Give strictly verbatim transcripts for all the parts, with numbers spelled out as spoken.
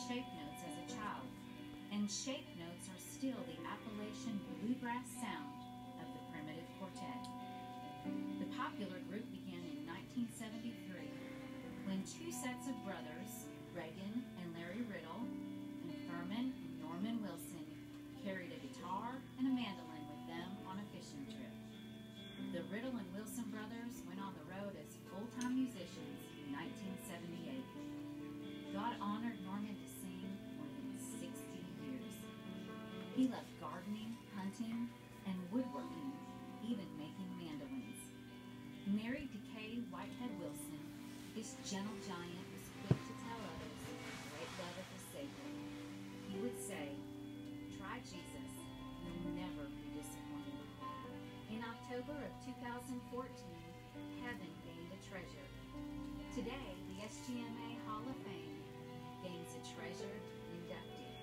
shape notes as a child, and shape notes are still the Appalachian bluegrass sound of the Primitive Quartet. The popular group began in nineteen seventy-three when two sets of brothers, Reagan and Larry Riddle, and Furman and Norman Wilson, carried a guitar and a mandolin with them on a fishing trip. The Riddle and Wilson brothers went on the road as full-time musicians in nineteen seventy-eight. God honored Norman to sing more than sixty years. He loved gardening, hunting, and woodworking, even making mandolins. Married to Kay Whitehead Wilson, this gentle giant was quick to tell others of the great love of his Savior. He would say, "Try Jesus, you'll never be disappointed." In October of two thousand fourteen, heaven gained a treasure. Today, the S G M A Hall of Fame gains a treasured inducted.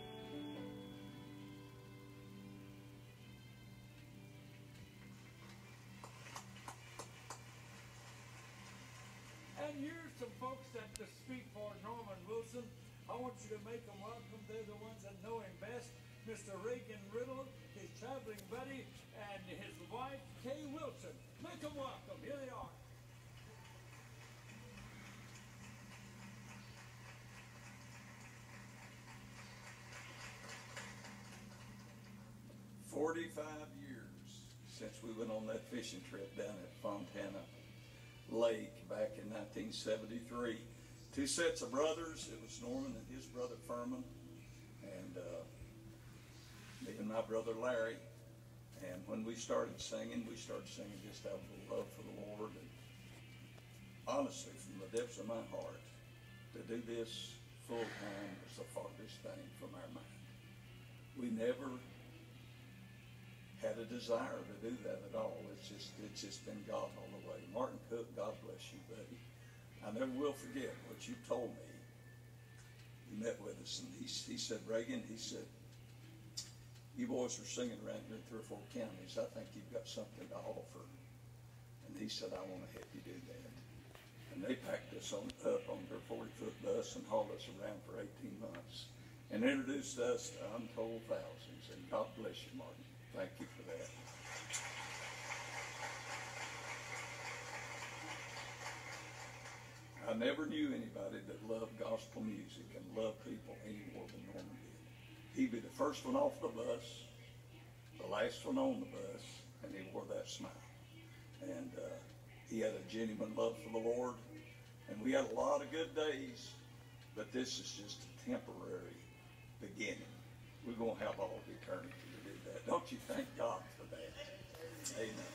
And here's some folks that to speak for Norman Wilson. I want you to make them welcome. They're the ones that know him best. Mister Reagan Riddle, his traveling buddy, and his wife, Kay Wilson. Make them welcome. Here they are. Forty-five years since we went on that fishing trip down at Fontana Lake back in nineteen seventy-three. Two sets of brothers. It was Norman and his brother Furman, and uh, me and my brother Larry. And when we started singing, we started singing just out of the love for the Lord. And honestly, from the depths of my heart, to do this full time was the farthest thing from our mind. We never had a desire to do that at all. It's just it's just been God all the way. Martin Cook, God bless you, buddy. I never will forget what you told me. You met with us, and he, he said, Reagan, he said, you boys are singing around here in three or four counties. I think you've got something to offer. And he said, I want to help you do that. And they packed us on, up on their forty-foot bus and hauled us around for eighteen months and introduced us to untold thousands. And God bless you, Martin. Thank you for that. I never knew anybody that loved gospel music and loved people any more than Norman did. He'd be the first one off the bus, the last one on the bus, and he wore that smile. And uh, he had a genuine love for the Lord, and we had a lot of good days, but this is just a temporary beginning. We're going to have all of eternity to do that. Don't you thank God for that? Amen.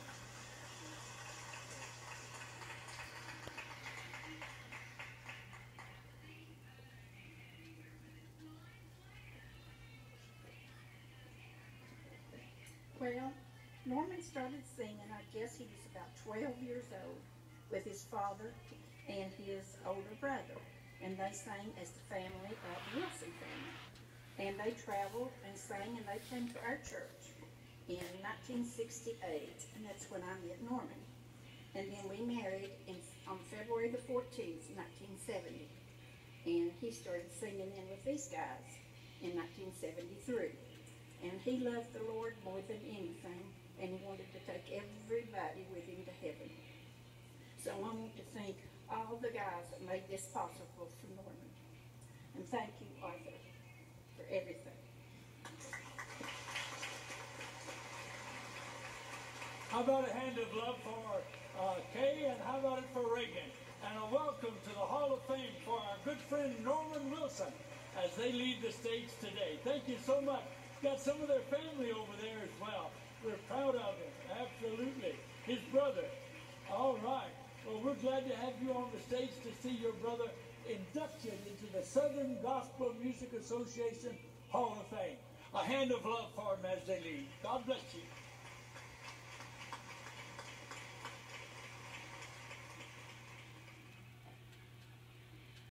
Well, Norman started singing, I guess he was about twelve years old, with his father and his older brother. And they sang as the family of the Wilson family. And they traveled and sang, and they came to our church in nineteen sixty-eight, and that's when I met Norman. And then we married in, on February the fourteenth, nineteen seventy. And he started singing in with these guys in nineteen seventy-three. And he loved the Lord more than anything, and he wanted to take everybody with him to heaven. So I want to thank all the guys that made this possible for Norman. And thank you, Arthur, for everything. How about a hand of love for uh, Kay, and how about it for Reagan? And a welcome to the Hall of Fame for our good friend Norman Wilson as they leave the stage today. Thank you so much. Got some of their family over there as well. We're proud of him, absolutely. His brother. All right. Well, we're glad to have you on the stage to see your brother inducted into the Southern Gospel Music Association Hall of Fame. A hand of love for him as they leave. God bless you.